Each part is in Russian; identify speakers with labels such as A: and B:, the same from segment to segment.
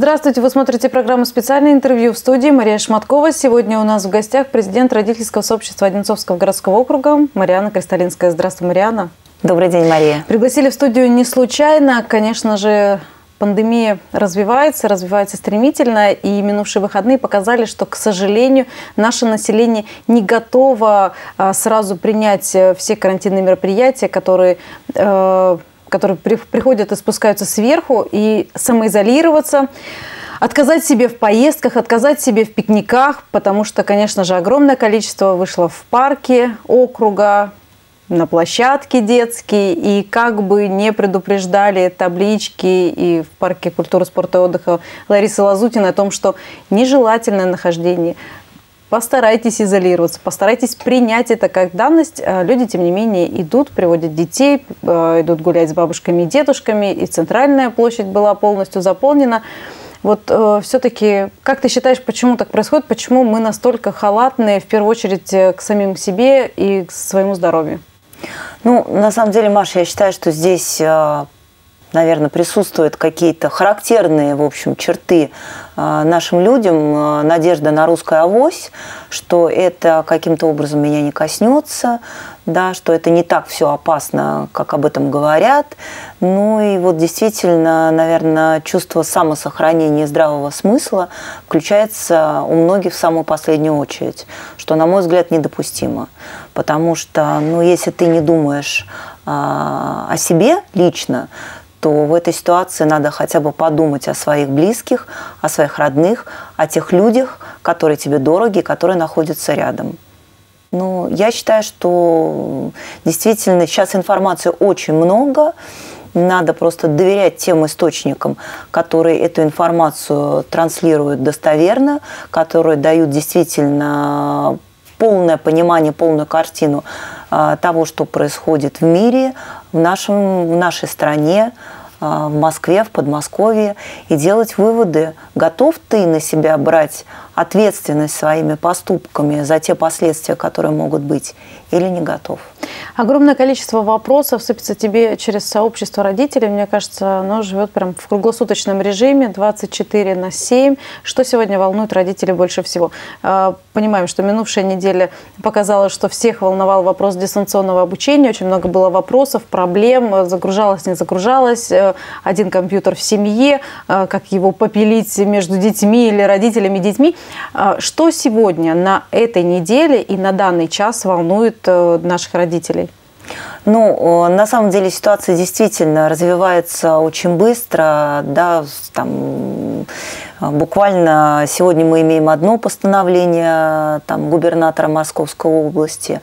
A: Здравствуйте, вы смотрите программу «Специальное интервью». В студии Мария Шматкова. Сегодня у нас в гостях президент родительского сообщества Одинцовского городского округа Марианна Кристалинская. Здравствуй, Марианна.
B: Добрый день, Мария.
A: Пригласили в студию не случайно. Конечно же, пандемия развивается стремительно, и минувшие выходные показали, что, к сожалению, наше население не готово сразу принять все карантинные мероприятия, которые приходят и спускаются сверху, и самоизолироваться, отказать себе в поездках, отказать себе в пикниках, потому что, конечно же, огромное количество вышло в парке округа, на площадке детские, и как бы не предупреждали таблички и в парке культуры, спорта и отдыха Ларисы Лазутиной о том, что нежелательное нахождение. Постарайтесь изолироваться, постарайтесь принять это как данность. Люди, тем не менее, идут, приводят детей, идут гулять с бабушками и дедушками, и центральная площадь была полностью заполнена. Вот все-таки, как ты считаешь, почему так происходит? Почему мы настолько халатные, в первую очередь, к самим себе и к своему здоровью?
B: Ну, на самом деле, Маша, я считаю, что здесь, наверное, присутствуют какие-то характерные, в общем, черты нашим людям, надежда на русскую авось, что это каким-то образом меня не коснется, да, что это не так все опасно, как об этом говорят. Ну и вот действительно, наверное, чувство самосохранения и здравого смысла включается у многих в самую последнюю очередь, что, на мой взгляд, недопустимо. Потому что, ну, если ты не думаешь о себе лично, то в этой ситуации надо хотя бы подумать о своих близких, о своих родных, о тех людях, которые тебе дороги, которые находятся рядом. Ну, я считаю, что действительно сейчас информации очень много. Надо просто доверять тем источникам, которые эту информацию транслируют достоверно, которые дают действительно полное понимание, полную картину того, что происходит в мире, в нашей стране, в Москве, в Подмосковье, и делать выводы, готов ты на себя брать ответственность своими поступками за те последствия, которые могут быть, или не готов.
A: Огромное количество вопросов сыпется тебе через сообщество родителей. Мне кажется, оно живет прям в круглосуточном режиме, 24/7. Что сегодня волнует родителей больше всего? Понимаем, что минувшая неделя показала, что всех волновал вопрос дистанционного обучения. Очень много было вопросов, проблем, загружалось, не загружалось. Один компьютер в семье, как его попилить между детьми или родителями и детьми. Что сегодня на этой неделе и на данный час волнует наших родителей?
B: Ну, на самом деле ситуация действительно развивается очень быстро, да, там, буквально сегодня мы имеем одно постановление там, губернатора Московской области,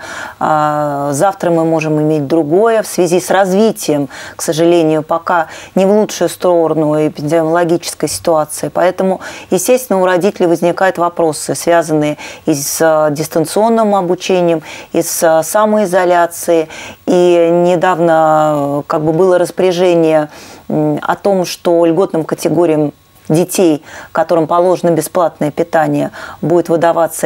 B: завтра мы можем иметь другое в связи с развитием, к сожалению, пока не в лучшую сторону эпидемиологической ситуации. Поэтому, естественно, у родителей возникают вопросы, связанные и с дистанционным обучением, и с самоизоляцией. И недавно как бы было распоряжение о том, что льготным категориям детей, которым положено бесплатное питание, будет выдаваться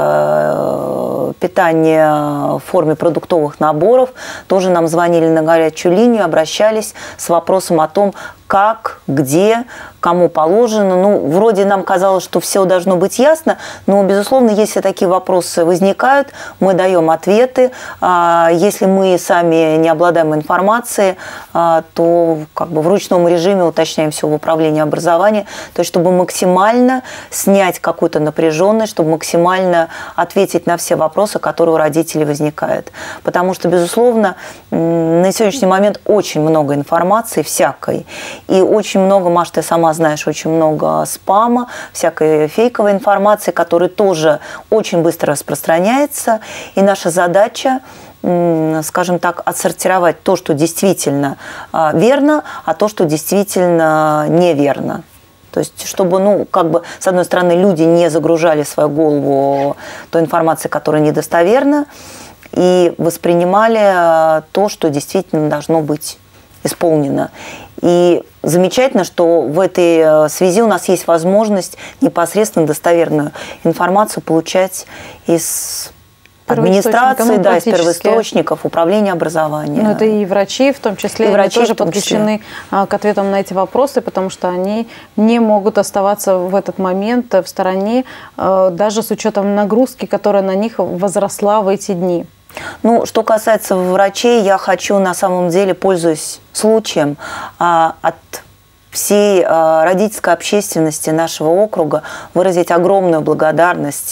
B: это питание в форме продуктовых наборов. Тоже нам звонили на горячую линию, обращались с вопросом о том, как, где, кому положено. Ну, вроде нам казалось, что все должно быть ясно, но, безусловно, если такие вопросы возникают, мы даем ответы. Если мы сами не обладаем информацией, то как бы в ручном режиме уточняем все в управлении образования, то есть чтобы максимально снять какую-то напряженность, чтобы максимально ответить на все вопросы, которые у родителей возникают. Потому что, безусловно, на сегодняшний момент очень много информации всякой. И очень много, Маш, ты сама знаешь, очень много спама, всякой фейковой информации, которая тоже очень быстро распространяется. И наша задача, скажем так, отсортировать то, что действительно верно, а то, что действительно неверно. То есть, чтобы, ну, как бы, с одной стороны, люди не загружали в свою голову той информацией, которая недостоверна, и воспринимали то, что действительно должно быть исполнено. И замечательно, что в этой связи у нас есть возможность непосредственно достоверную информацию получать из администрации, да, из
A: практически.
B: первоисточников, управления образования.
A: Ну, это и врачи, в том числе,
B: и врачи
A: они тоже подключены к ответам на эти вопросы, потому что они не могут оставаться в этот момент в стороне, даже с учетом нагрузки, которая на них возросла в эти дни.
B: Ну, что касается врачей, я хочу, на самом деле, пользуясь случаем, от всей родительской общественности нашего округа выразить огромную благодарность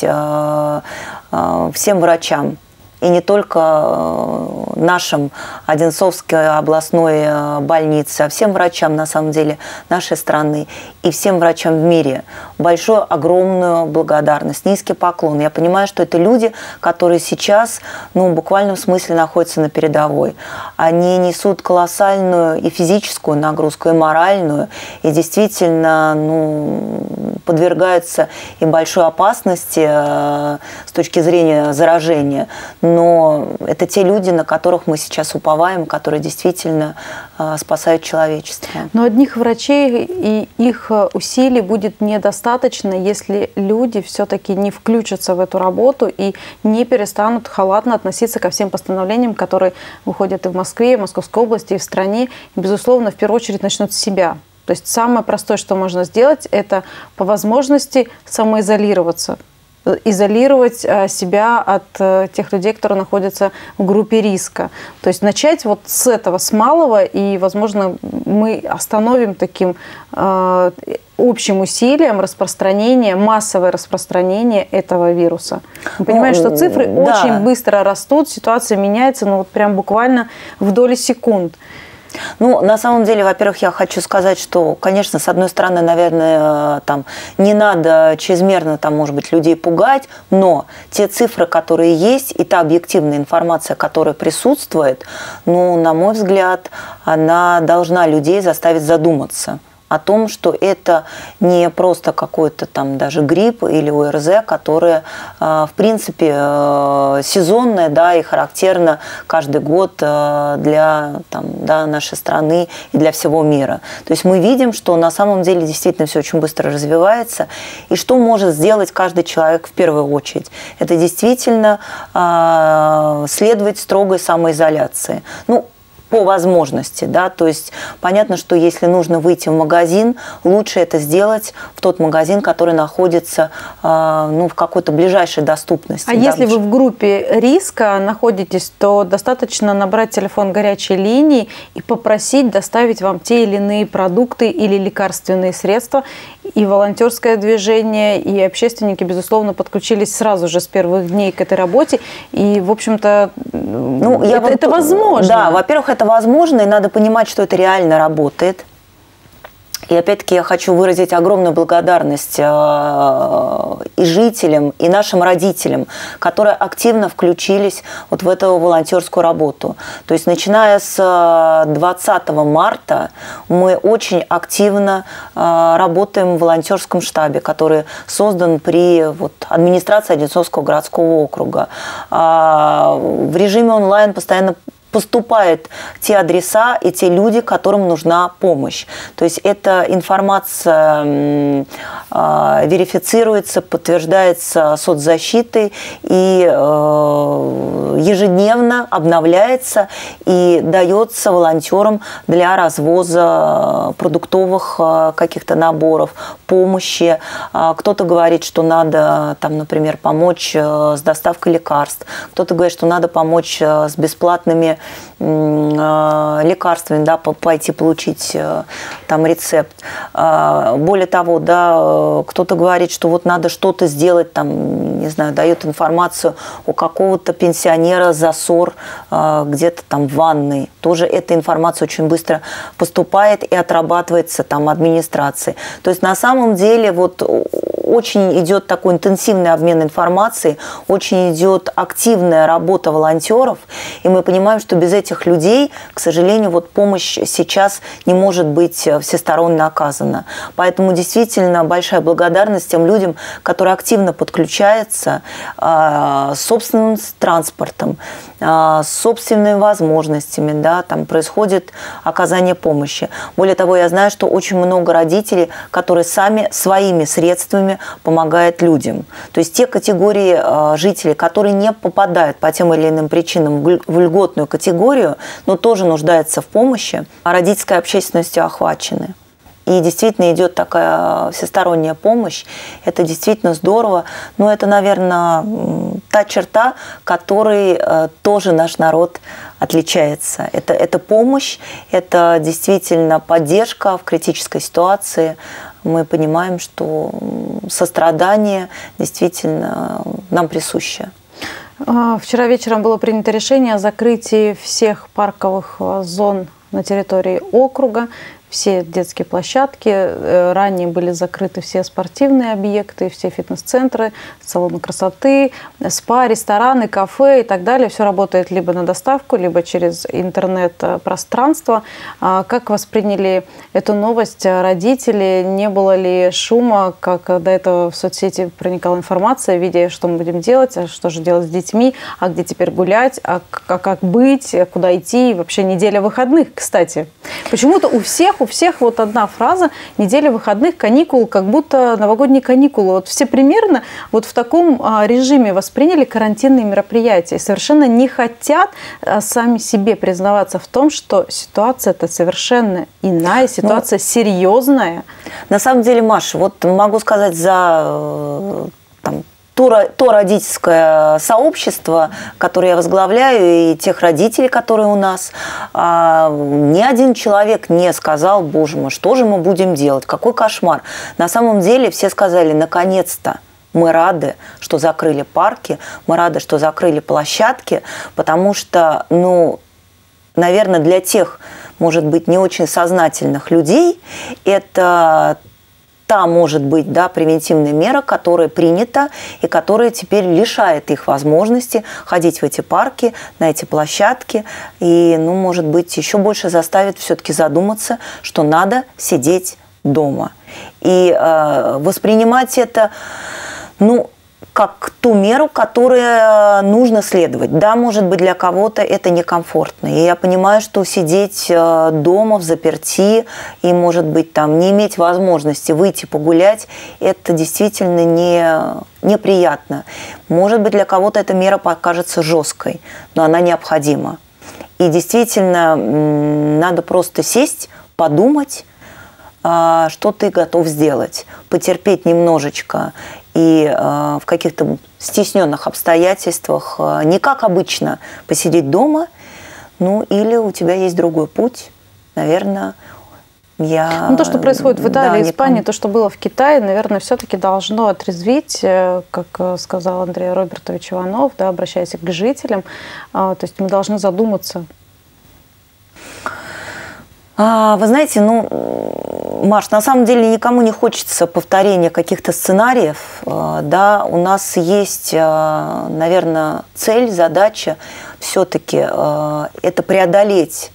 B: всем врачам. И не только нашим Одинцовской областной больнице, а всем врачам, на самом деле, нашей страны и всем врачам в мире. Большую, огромную благодарность, низкий поклон. Я понимаю, что это люди, которые сейчас, ну, в буквальном смысле находятся на передовой. Они несут колоссальную и физическую нагрузку, и моральную, и действительно, ну, подвергаются и большой опасности с точки зрения заражения. Но это те люди, на которых мы сейчас уповаем, которые действительно спасают человечество.
A: Но одних врачей и их усилий будет недостаточно, если люди все-таки не включатся в эту работу и не перестанут халатно относиться ко всем постановлениям, которые выходят и в Москве, и в Московской области, и в стране. И, безусловно, в первую очередь начнут с себя. То есть самое простое, что можно сделать, это по возможности самоизолироваться. Изолировать себя от тех людей, которые находятся в группе риска. То есть начать вот с этого, с малого, и, возможно, мы остановим таким общим усилием распространение, массовое распространение этого вируса. Мы понимаем, что цифры очень быстро растут, ситуация меняется, ну вот прям буквально в доли секунд.
B: Ну, на самом деле, во-первых, я хочу сказать, что, конечно, с одной стороны, наверное, там не надо чрезмерно, там, может быть, людей пугать, но те цифры, которые есть, и та объективная информация, которая присутствует, ну, на мой взгляд, она должна людей заставить задуматься о том, что это не просто какой-то там даже грипп или ОРЗ, которое, в принципе, сезонное, да, и характерно каждый год для там, да, нашей страны и для всего мира. То есть мы видим, что на самом деле действительно все очень быстро развивается. И что может сделать каждый человек в первую очередь? Это действительно следовать строгой самоизоляции. Ну, по возможности, да, то есть понятно, что если нужно выйти в магазин, лучше это сделать в тот магазин, который находится, ну, в какой-то ближайшей доступности.
A: А да, если вы в группе риска находитесь, то достаточно набрать телефон горячей линии и попросить доставить вам те или иные продукты или лекарственные средства. И волонтерское движение, и общественники, безусловно, подключились сразу же с первых дней к этой работе. И, в общем-то, ну, это возможно.
B: Да, во-первых, это возможно, и надо понимать, что это реально работает. И опять-таки я хочу выразить огромную благодарность и жителям, и нашим родителям, которые активно включились вот в эту волонтерскую работу. То есть начиная с 20 марта мы очень активно работаем в волонтерском штабе, который создан при администрации Одинцовского городского округа. В режиме онлайн постоянно поступают те адреса и те люди, которым нужна помощь. То есть эта информация верифицируется, подтверждается соцзащитой и ежедневно обновляется и дается волонтерам для развоза продуктовых каких-то наборов, помощи. Кто-то говорит, что надо, там, например, помочь с доставкой лекарств, кто-то говорит, что надо помочь с бесплатными лекарствами, да, пойти получить там рецепт. Более того, да, кто-то говорит, что вот надо что-то сделать, там, не знаю, дает информацию у какого-то пенсионера засор где-то там в ванной. Тоже эта информация очень быстро поступает и отрабатывается там администрацией. То есть на самом деле вот очень идет такой интенсивный обмен информацией, очень идет активная работа волонтеров, и мы понимаем, что без этих людей, к сожалению, вот помощь сейчас не может быть всесторонне оказана. Поэтому действительно большая благодарность тем людям, которые активно подключаются с собственным транспортом, с собственными возможностями, да, там происходит оказание помощи. Более того, я знаю, что очень много родителей, которые сами своими средствами которое помогает людям. То есть те категории жителей, которые не попадают по тем или иным причинам в льготную категорию, но тоже нуждаются в помощи, родительской общественностью охвачены. И действительно идет такая всесторонняя помощь. Это действительно здорово. Но это, наверное, та черта, которой тоже наш народ отличается. Это помощь, это действительно поддержка в критической ситуации. Мы понимаем, что сострадание действительно нам присуще.
A: Вчера вечером было принято решение о закрытии всех парковых зон на территории округа. Все детские площадки, ранее были закрыты все спортивные объекты, все фитнес-центры, салоны красоты, спа, рестораны, кафе и так далее. Все работает либо на доставку, либо через интернет-пространство. Как восприняли эту новость родители? Не было ли шума, как до этого в соцсети проникала информация, видя, что мы будем делать, а что же делать с детьми, а где теперь гулять, а как быть, куда идти, и вообще неделя выходных, кстати. Почему-то у всех вот одна фраза: неделя выходных, каникул, как будто новогодние каникулы. Вот все примерно вот в таком режиме восприняли карантинные мероприятия и совершенно не хотят сами себе признаваться в том, что ситуация-то совершенно иная, ситуация серьезная.
B: На самом деле, Маша, вот могу сказать за то родительское сообщество, которое я возглавляю, и тех родителей, которые у нас, ни один человек не сказал: боже мой, что же мы будем делать, какой кошмар. На самом деле все сказали: наконец-то мы рады, что закрыли парки, мы рады, что закрыли площадки, потому что, наверное, для тех, может быть, не очень сознательных людей это та, может быть, превентивная мера, которая принята и которая теперь лишает их возможности ходить в эти парки, на эти площадки. И, может быть, еще больше заставит все-таки задуматься, что надо сидеть дома. И воспринимать это, как ту меру, которой нужно следовать. Да, может быть, для кого-то это некомфортно. И я понимаю, что сидеть дома взаперти и, может быть, не иметь возможности выйти погулять, это действительно неприятно. Может быть, для кого-то эта мера покажется жесткой, но она необходима. И действительно, надо просто сесть, подумать, что ты готов сделать, потерпеть немножечко и в каких-то стесненных обстоятельствах, не как обычно, посидеть дома, или у тебя есть другой путь, наверное,
A: то, что происходит в Италии, Испании, то, что было в Китае, наверное, все-таки должно отрезвить, как сказал Андрей Робертович Иванов, обращаясь к жителям. То есть мы должны задуматься.
B: Вы знаете, Маш, на самом деле никому не хочется повторения каких-то сценариев. Да, у нас есть, наверное, цель, задача все-таки это преодолеть,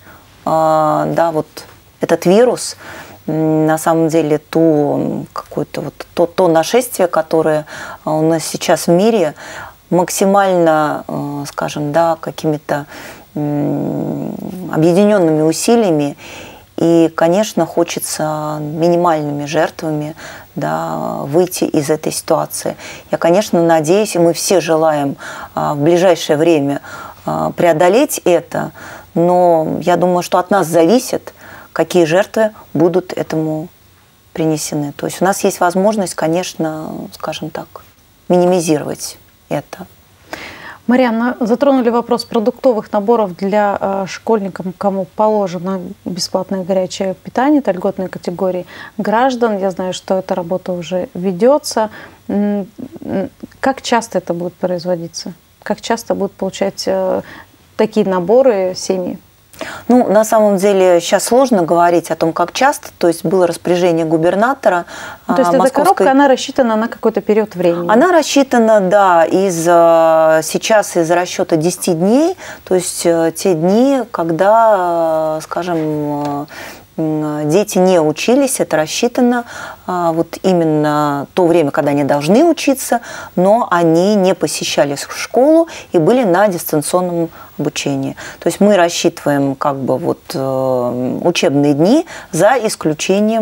B: этот вирус. На самом деле то нашествие, которое у нас сейчас в мире, максимально, скажем, какими-то объединенными усилиями. И, конечно, хочется минимальными жертвами выйти из этой ситуации. Я, конечно, надеюсь, и мы все желаем в ближайшее время преодолеть это, но я думаю, что от нас зависит, какие жертвы будут этому принесены. То есть у нас есть возможность, конечно, скажем так, минимизировать это.
A: Марьяна, затронули вопрос продуктовых наборов для школьников, кому положено бесплатное горячее питание, это льготные категории граждан. Я знаю, что эта работа уже ведется. Как часто это будет производиться? Как часто будут получать такие наборы семьи?
B: На самом деле сейчас сложно говорить о том, как часто. То есть было распоряжение губернатора.
A: То есть эта коробка, она рассчитана на какой-то период времени?
B: Она рассчитана, сейчас из расчета 10 дней. То есть те дни, когда, скажем, дети не учились, это рассчитано именно то время, когда они должны учиться, но они не посещали школу и были на дистанционном обучении. То есть мы рассчитываем учебные дни за исключением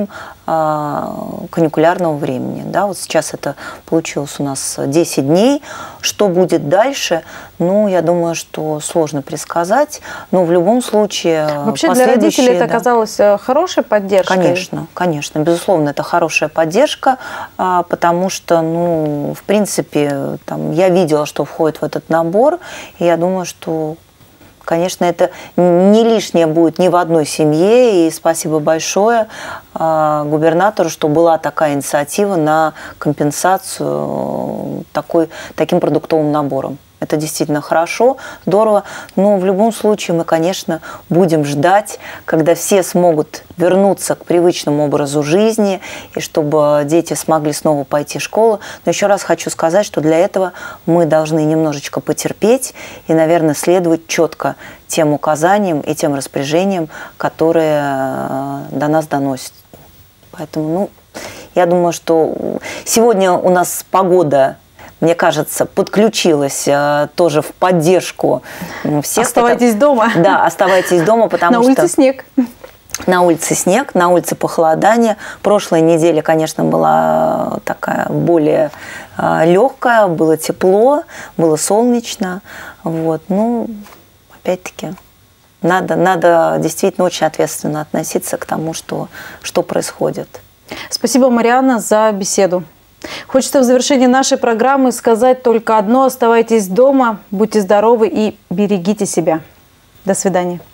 B: каникулярного времени. Да, вот сейчас это получилось у нас 10 дней. Что будет дальше? Ну, я думаю, что сложно предсказать, но в любом случае...
A: Вообще для родителей это оказалось хорошей поддержкой?
B: Конечно, конечно. Безусловно, это хорошая поддержка, потому что, ну, в принципе, там, я видела, что входит в этот набор, и я думаю, что... Конечно, это не лишнее будет ни в одной семье, и спасибо большое губернатору, что была такая инициатива на компенсацию таким продуктовым набором. Это действительно хорошо, здорово, но в любом случае мы, конечно, будем ждать, когда все смогут вернуться к привычному образу жизни, и чтобы дети смогли снова пойти в школу. Но еще раз хочу сказать, что для этого мы должны немножечко потерпеть и, наверное, следовать четко тем указаниям и тем распоряжениям, которые до нас доносят. Поэтому, ну, я думаю, что сегодня у нас погода, мне кажется, подключилась тоже в поддержку всех.
A: Оставайтесь дома.
B: Да, оставайтесь дома, потому что...
A: На улице снег.
B: На улице снег, на улице похолодание. Прошлая неделя, конечно, была такая более легкая, было тепло, было солнечно. Вот. Ну, опять-таки, надо действительно очень ответственно относиться к тому, что происходит.
A: Спасибо, Марианна, за беседу. Хочется в завершении нашей программы сказать только одно. Оставайтесь дома, будьте здоровы и берегите себя. До свидания.